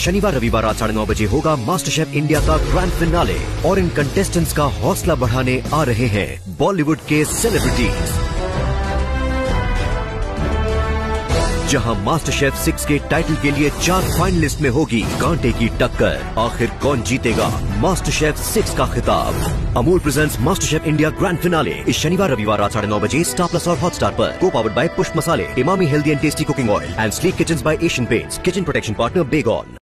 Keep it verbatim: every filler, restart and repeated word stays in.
शनिवार रविवार रात साढ़े नौ बजे होगा मास्टर शेफ इंडिया का ग्रैंड फिनाले और इन कंटेस्टेंट्स का हौसला बढ़ाने आ रहे हैं बॉलीवुड के सेलिब्रिटीज। जहां मास्टर शेफ सिक्स के टाइटल के लिए चार फाइनलिस्ट में होगी कांटे की टक्कर। आखिर कौन जीतेगा मास्टर शेफ सिक्स का खिताब? Amul presents master chef India grand finale इस शनिवार रविवार रात साढ़े नौ बजे स्टार प्लस और हॉटस्टार पर। को powered by Pushp Masale, Emami healthy and tasty cooking oil and sleek kitchen by Asian Paints. Kitchen protection partner Baygon.